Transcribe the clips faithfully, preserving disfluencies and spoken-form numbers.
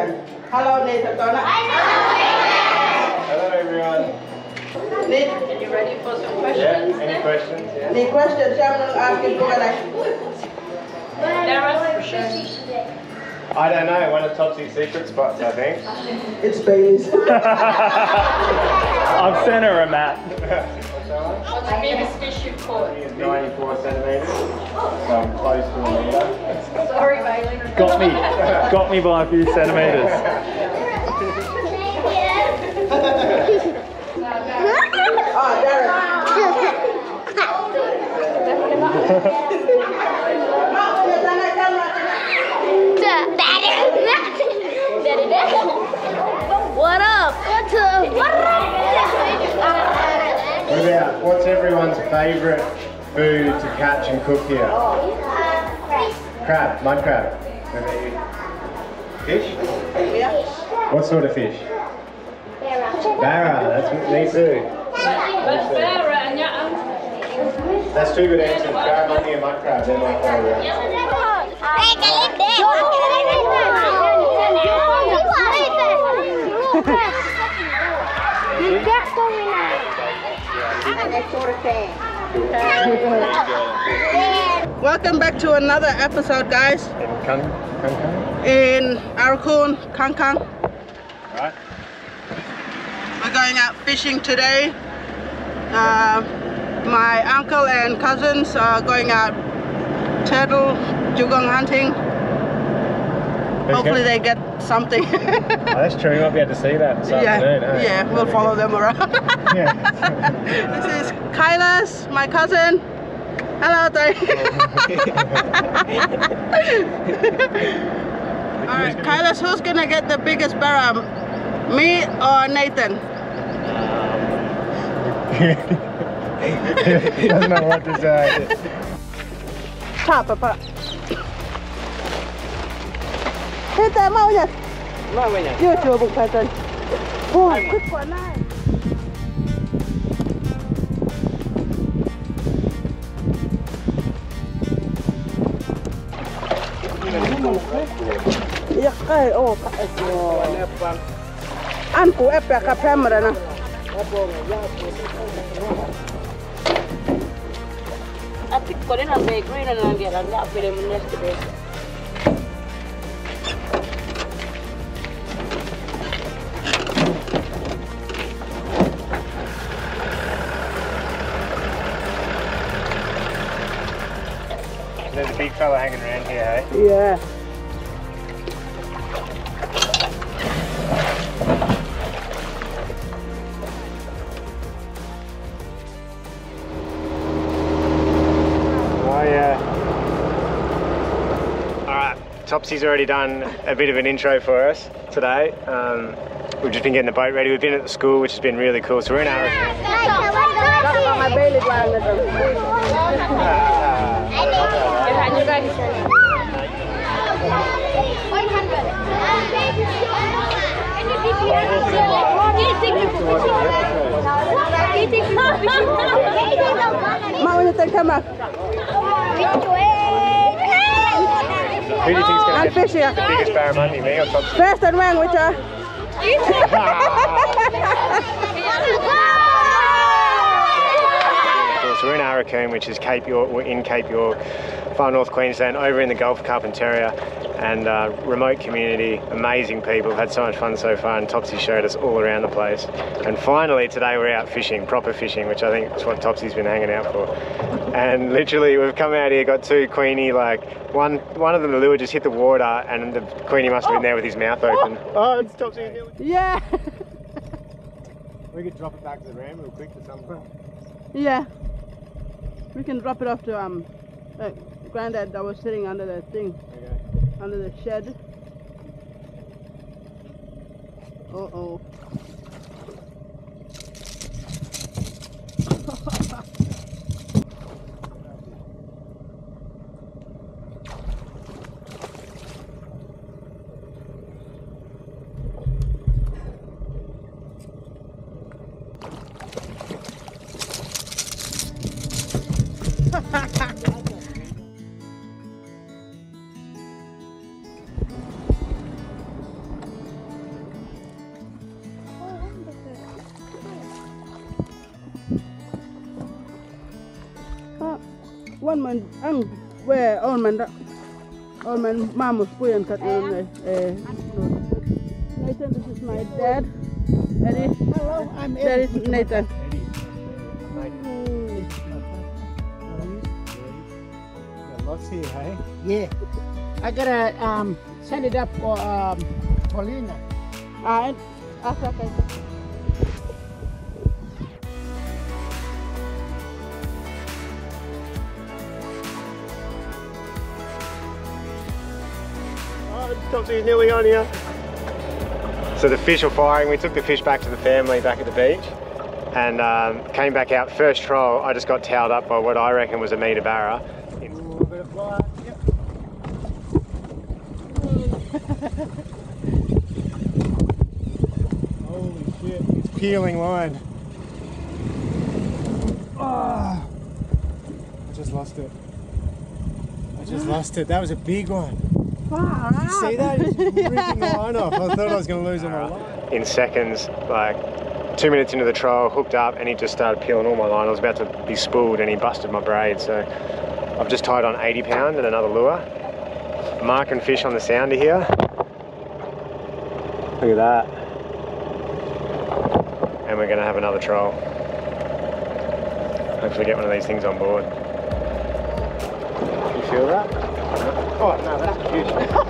Nathan. Hello, Nathan. Hello, everyone. Nathan. Are you ready for some questions? Yeah, any questions? Yeah. Any questions? I'm going to ask you. There are questions. I don't know, one of Topsy's secret spots, I think. It's Bailey's. I've sent her a map. What's the biggest fish you've caught? It's ninety-four centimetres, so I'm close to a metre. Sorry, Bailey. Got me. Got me by a few centimetres. Oh, Derek. What up? What's up? What up? What about, what's everyone's favourite food to catch and cook here? Crab, mud crab. Fish? Yeah. What sort of fish? Barra, that's me too. That's two good answers. Barramundi and mud crab, they're my favourite. Welcome back to another episode, guys. In Kang Kang Kang? In Aurukun, Kang Kang. Right. We're going out fishing today. Uh, my uncle and cousins are going out turtle dugong hunting. Who's Hopefully going? they get something. Oh, that's true, we might be able to see that this yeah, afternoon, eh? yeah, we'll follow them around. Yeah. This is Kailas, my cousin. Hello, Tay. Alright, Kailas, who's gonna get the biggest barra? Me or Nathan? He doesn't know what to say. Pa, papa. Kita mau ya? Mau ya? Chưa chưa bụng phải rồi. Ôi, thích quá này. Ya kai oh kai. An ku epe ka pemra na. I think Colin and the green and I'm getting that for them yesterday. There's a big fella hanging around here, eh? Yeah. Oh yeah. Alright, Topsy's already done a bit of an intro for us today. Um, we've just been getting the boat ready. We've been at the school, which has been really cool. So we're in our... Mau như tên camera. Who do you think's going I'm to get fishing. the biggest barramundi, me or Topsy? First and Wang, which are? So we're in Aurukun, which is Cape York. We're in Cape York, far north Queensland, over in the Gulf of Carpentaria, and uh, remote community, amazing people. We've had so much fun so far, and Topsy showed us all around the place. And finally today we're out fishing, proper fishing, which I think is what Topsy's been hanging out for. And literally we've come out here, got two Queenie, like one one of them, the lure just hit the water, and the Queenie must have been there with his mouth open. Oh, it's Topsy. Yeah. We could drop it back to the ram real quick to some point. Yeah. We can drop it off to um, uh, Granddad that was sitting under the thing, Okay. under the shed. Uh oh. one man, ang where all man that, all man, mama's puyang kat in eh. Nathan, this is my dad. Eddie. Hello, I'm That Eddie. is Nathan. Lots here, hey? Yeah. I gotta um, send it up for um, Paulina. Ah, and after I Oh, Topsy's nearly on here. So the fish are firing. We took the fish back to the family back at the beach and um, came back out. First troll, I just got towed up by what I reckon was a meter barra. Ooh, bit of fly. Yep. Holy shit, it's peeling line. Oh, I just lost it. I just lost it. That was a big one. Did you see that? He's ripping the line off. I thought I was going to lose him my line. In seconds, like two minutes into the trial, hooked up, and he just started peeling all my line. I was about to be spooled, and he busted my braid. So I've just tied on eighty pound and another lure. Marking fish on the sounder here. Look at that. And we're going to have another trial. Hopefully get one of these things on board. You feel that? Oh no, that's huge.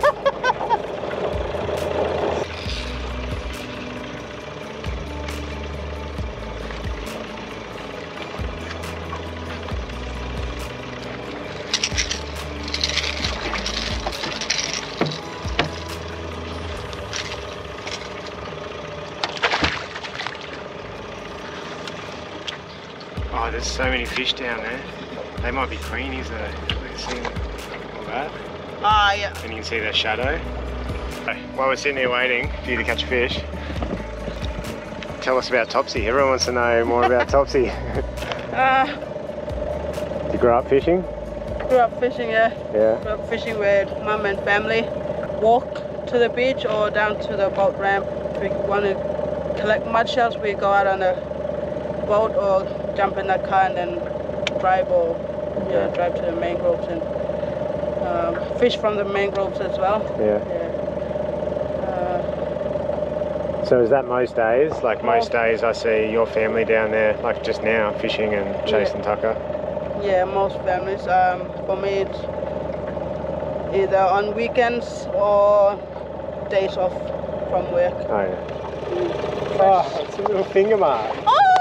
Oh, there's so many fish down there. They might be queenies though. Let's see all that. Ah, yeah. And you can see their shadow. While we're sitting here waiting for you to catch a fish, tell us about Topsy. Everyone wants to know more about Topsy. Uh, You grew up fishing? grew up fishing, yeah. Yeah. Grew up fishing with mum and family. Walk to the beach or down to the boat ramp. If we want to collect mud shells, we go out on a boat or jump in that car and then drive or yeah, drive to the mangroves and um, fish from the mangroves as well. Yeah. Yeah. Uh, So is that most days? Like most Most- days I see your family down there, like just now, fishing and chasing tucker? yeah, most families. Um, for me, it's either on weekends or days off from work. Oh yeah. Oh, it's a little finger mark.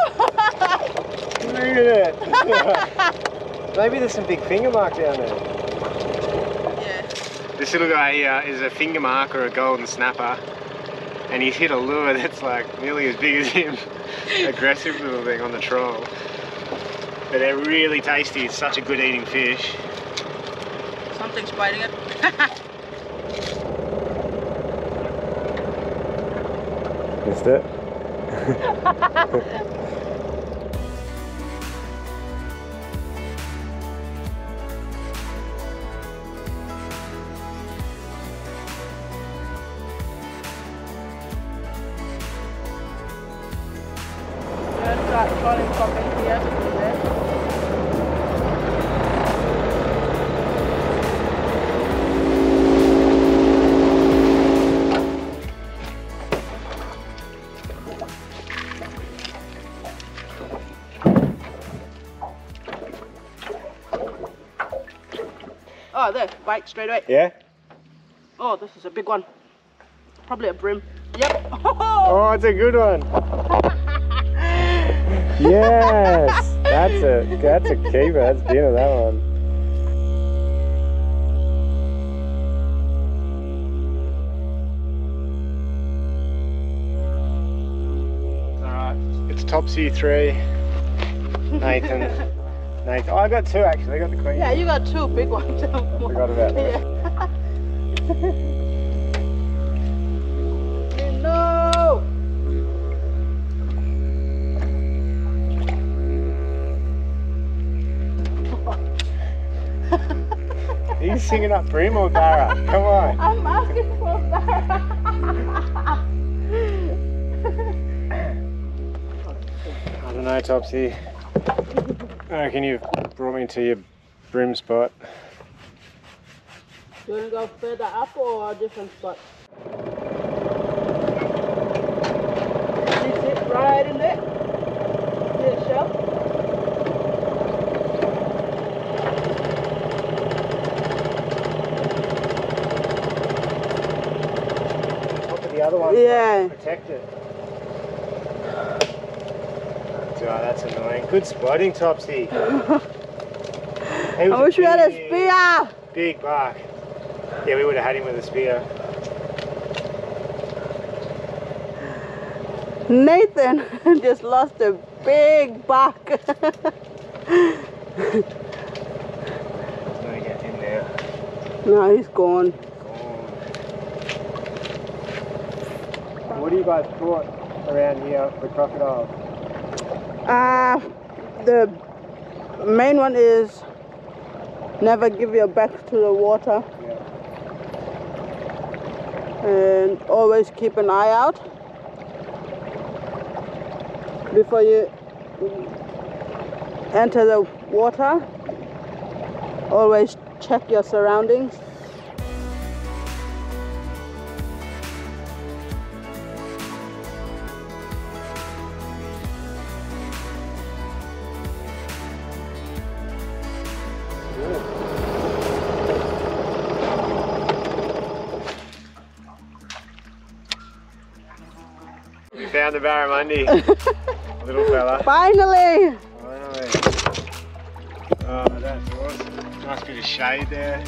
Look at it. Maybe there's some big finger mark down there. Yeah. This little guy here is a finger mark or a golden snapper, and he's hit a lure that's like nearly as big as him. Aggressive little thing on the trawl. But they're really tasty. It's such a good eating fish. Something's biting it. Missed it. Let's start trawling from in here to there. Oh, there, bite straight away. Yeah? Oh, this is a big one. Probably a brim. Yep. Oh, it's a good one. Yes, that's a that's a keeper. That's dinner. That one. All right, it's Topsy three. Nathan. Nathan. Oh, I got two actually. I got the queen. Yeah, you got two big ones. Forgot about that. Yeah. No. Are you singing up brim or barra? Come on. I'm asking for that. I don't know, Topsy. I reckon you've brought me to your bream spot. You want to go further up or a different spot? You sit right in there. See a shell? Top of the other one. Yeah. Protect it. Oh, that's annoying. Good spotting, Topsy. I wish we had a spear. Big buck. Yeah, we would have had him with a spear. Nathan just lost a big buck. Let's not get in there. No, he's gone. What do you guys caught around here for crocodiles? Uh, the main one is never give your back to the water. Yeah. And always keep an eye out before you enter the water. Always check your surroundings. We found the barramundi. Little fella. Finally! Finally. Oh, that's awesome. Nice bit of shade there.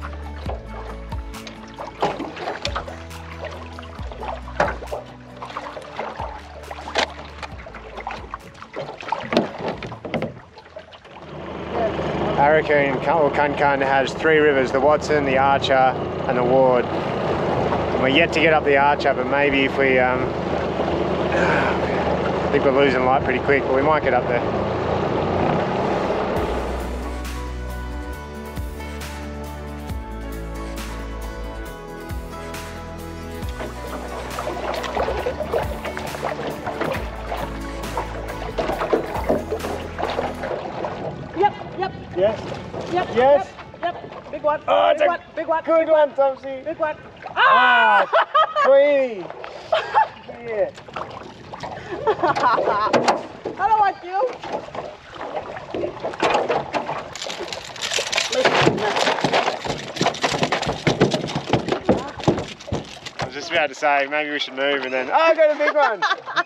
Arakan or Kunkan has three rivers, the Watson, the Archer and the Ward. And we're yet to get up the Archer, but maybe if we um, I think we're losing light pretty quick, but we might get up there. Yep, yep, Yes? yep, Yes? yep, yep. Big one, Oh, it's big a one, big one, good one, Topsy. big one. Ah, sweetie. Yeah. I don't want you. I was just about to say, maybe we should move and then, oh, I got a big one.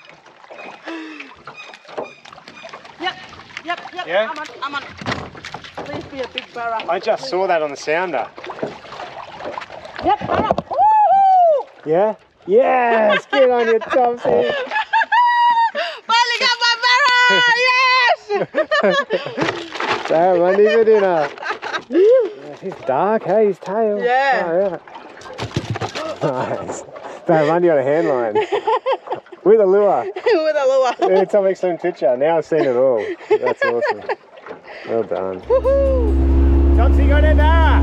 Yep, yep, yep. Yeah? I'm on, I'm on. Please be a big barra. I just saw that on the sounder. Yep, barra. Woo! Yeah? Yes, get on your Topsy. Finally got my barra! Yes! Barramundi for dinner. Yeah, he's dark, hey, his tail. Yeah. Oh, yeah. Nice. Barramundi on a hand line. With a lure. With a lure. Yeah, it's an excellent picture. Now I've seen it all. That's awesome. Well done. Woohoo! Topsy got it there.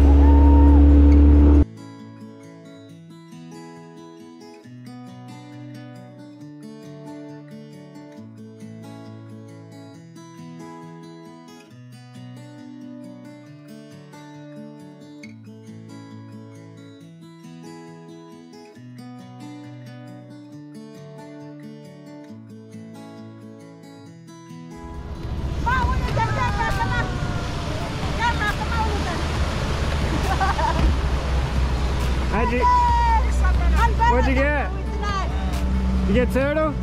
How'd you, what'd you get? You get turtle?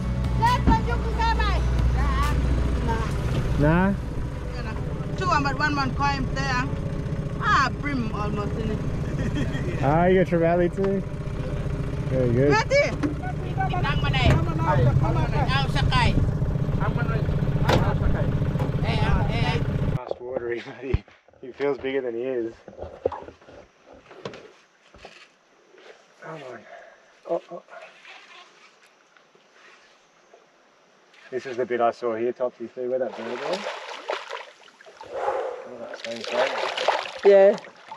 Nah. Two but one man climb there. Ah, brim almost in it. Ah, you got trevally too? Very good. Ready? Fast watery, but he, he feels bigger than he is. Come on. Oh, oh. This is the bit I saw here, Topsy. See where that bird was? Oh, that same shape. Yeah.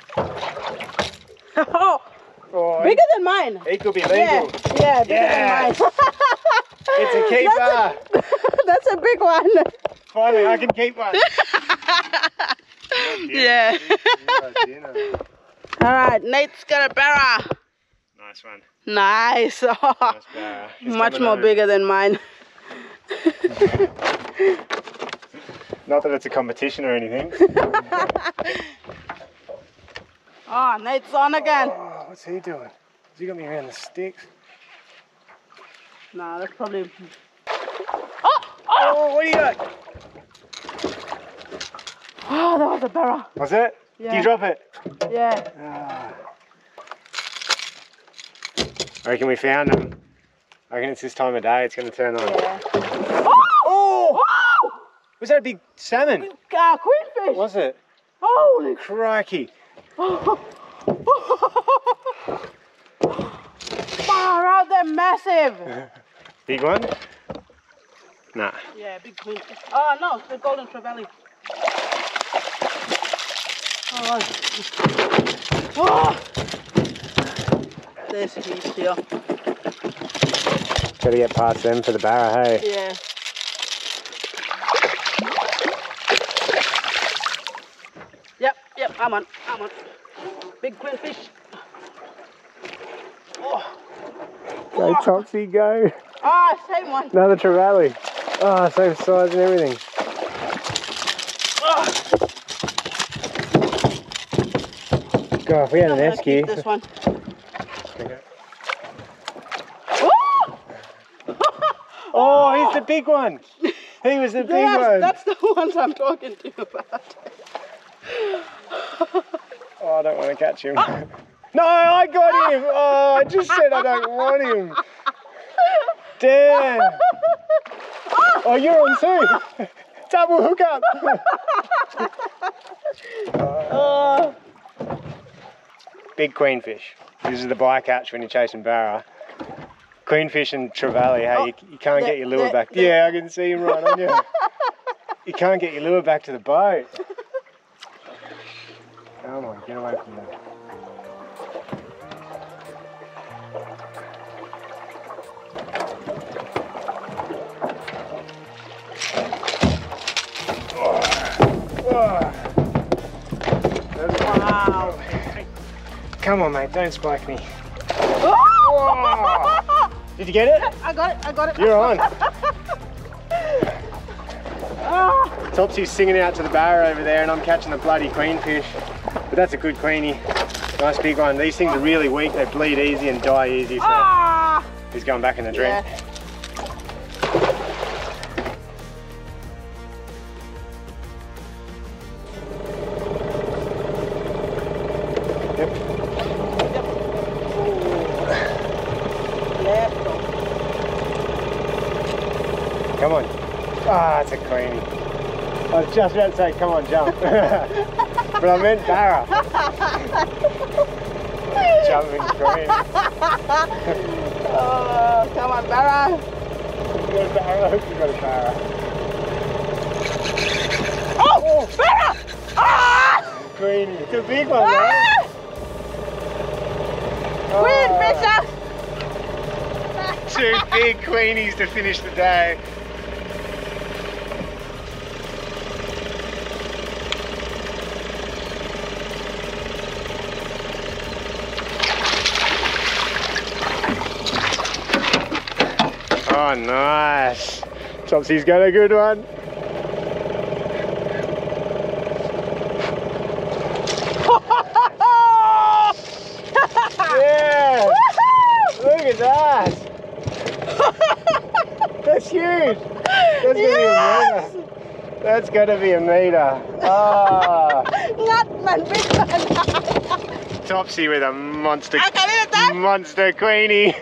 Oh, Oh, bigger than mine. he could be legal. Yeah, yeah, bigger Yes. than mine. It's a keeper. That's a, that's a big one. Finally, I can keep one. Yeah. All right, Nate's got a barra. Nice one. Nice. Nice barra. He's Much coming more home. bigger than mine. Not that it's a competition or anything. Oh, Nate's on again. Oh, what's he doing? Has he got me around the sticks? Nah, that's probably... Oh, what do you got? Oh, that was a barra. Was it? Yeah. Did you drop it? Yeah. Ah. I reckon we found them. I reckon it's this time of day it's going to turn on. Yeah. Oh! Was that a big salmon? Uh, queenfish. Was it? Holy Crikey. far out, they're massive. Big one? Nah. Yeah, big queenfish. Oh no, the golden trevally. Oh, oh. There's heat here. Gotta get past them for the barra, hey? Yeah. Yep, yep, I'm on, I'm on. Big queenfish. Oh. Go Topsy, go. Ah, same one. Another trevally. Oh, same size and everything. Oh. God, if we had an I'm gonna keep esky. this one. Okay. Oh! Oh, he's the big one. He was the big Yes, one. that's the ones I'm talking to you about. Oh, I don't want to catch him. No, I got him. Oh, I just said I don't want him. Damn. Oh, you're on too. Double hook up. Oh. Big queenfish. This is the bycatch when you're chasing barra. Queenfish and trevally, hey, Oh, you, you can't the- get your lure the- back. the- Yeah, I can see him right on you. You can't get your lure back to the boat. Come on, get away from that. Wow. Come on, mate, don't spike me. Oh. Did you get it? I got it, I got it. You're on. Oh. Topsy's singing out to the barra over there and I'm catching the bloody queenfish. But that's a good queenie. Nice big one. These things are really weak, they bleed easy and die easy, so Ah. he's going back in the drink. Yeah. Yep. Yep. Come on. Ah, it's a queenie. I was just about to say, come on, jump. But I meant barra. Jumping queen. Oh, come on, Barra. You got a barra? You got a barra. Oh, Barra! Ah! Queenie. It's a big one, Ah! man. Queen Two big queenies to finish the day. Oh, nice. Topsy's got a good one. Yeah! Look at that! That's huge! That's gonna Yes! be a meter. That's gonna be a meter. Ah! Not man, big one. Topsy with a monster, I can eat that. monster queenie.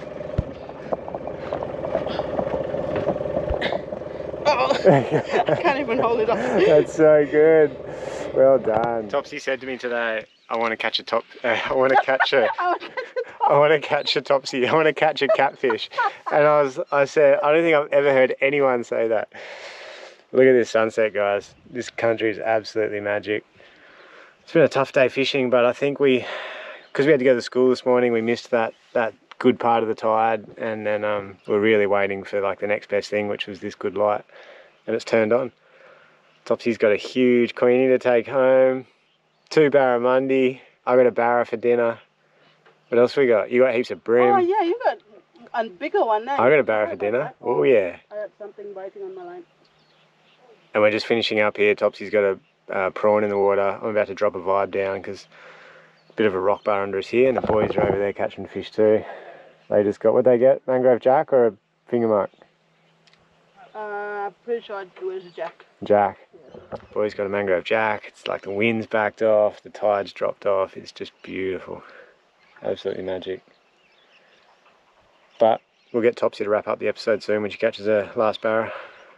Oh, I can't even hold it up. That's so good. Well done. Topsy said to me today, I want to catch a top. Uh, I want to catch a. I want to catch a Topsy. I want to catch a catfish. And I was, I said, I don't think I've ever heard anyone say that. Look at this sunset, guys. This country is absolutely magic. It's been a tough day fishing, but I think we, because we had to go to school this morning, we missed that that good part of the tide, and then um, we're really waiting for like the next best thing, which was this good light, and it's turned on. Topsy's got a huge Queenie to take home. Two barramundi. I got a barra for dinner. What else we got? You got heaps of bream. Oh yeah, you got a bigger one there. I got a barra for dinner. Oh yeah. I had something biting on my line. And we're just finishing up here. Topsy's got a uh, prawn in the water. I'm about to drop a vibe down because a bit of a rock bar under us here, and the boys are over there catching fish too. They just got, what they get? Mangrove jack or a finger mark? Uh, pretty sure it was a jack. Jack. Yeah. Boys got a mangrove jack. It's like the wind's backed off, the tide's dropped off. It's just beautiful. Absolutely magic. But we'll get Topsy to wrap up the episode soon when she catches her last barra.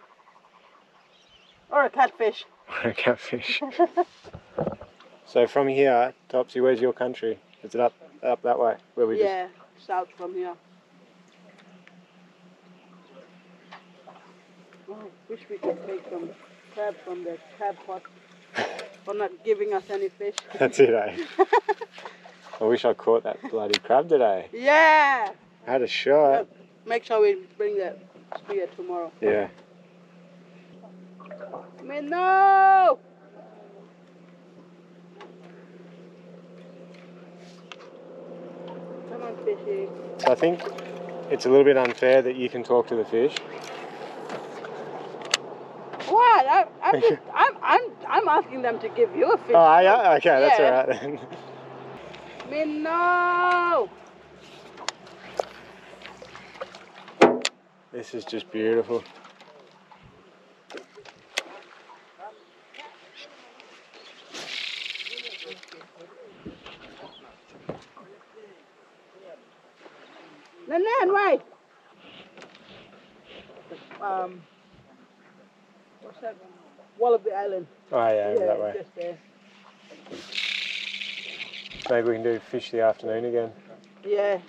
Or a catfish. Or a catfish. So from here, Topsy, where's your country? Is it up up that way? Where we yeah, just... south from here. Oh, wish we could take some crab from the crab pot for not giving us any fish. That's it, eh? I wish I caught that bloody crab today. Yeah! I had a shot. Make sure we bring that spear tomorrow. Yeah. Minnow! Come on, fishy. So I think it's a little bit unfair that you can talk to the fish. What? I, I'm, just, I'm, I'm, I'm asking them to give you a fish. Oh, yeah? Okay, yeah. That's all right then. Minnow! This is just beautiful. Nanan, wait! Um, what's that? Wallaby Island. Oh yeah, yeah that way. Just there. Maybe we can do fish the afternoon again. Yeah.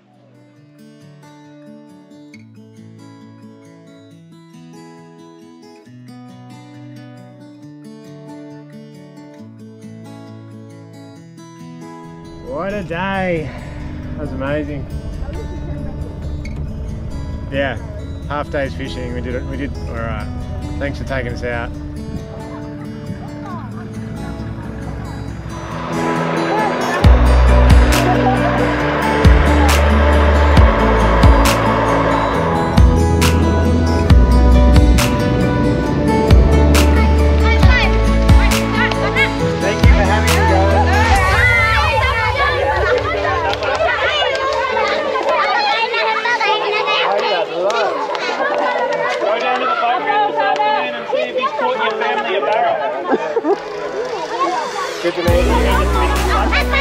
What a day! That was amazing. Yeah, half day's fishing. We did it. We did all right. Thanks for taking us out. Good to meet you.